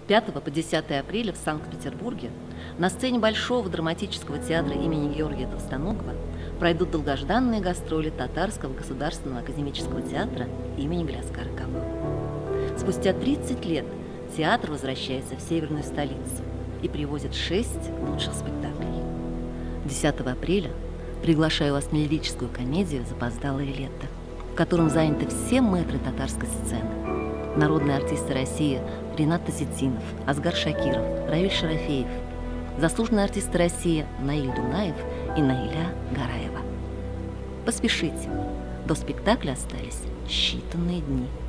5 по 10 апреля в Санкт-Петербурге на сцене Большого драматического театра имени Георгия Толстоногова пройдут долгожданные гастроли Татарского государственного академического театра имени Галяскара Кабаева. Спустя 30 лет театр возвращается в северную столицу и привозит 6 лучших спектаклей. 10 апреля приглашаю вас на лирическую комедию «Запоздалое лето», в котором заняты все мэтры татарской сцены. Народные артисты России Ринат Тазитдинов, Асгар Шакиров, Равиль Шарафеев, заслуженные артисты России Наиль Дунаев и Наиля Гараева. Поспешите, до спектакля остались считанные дни.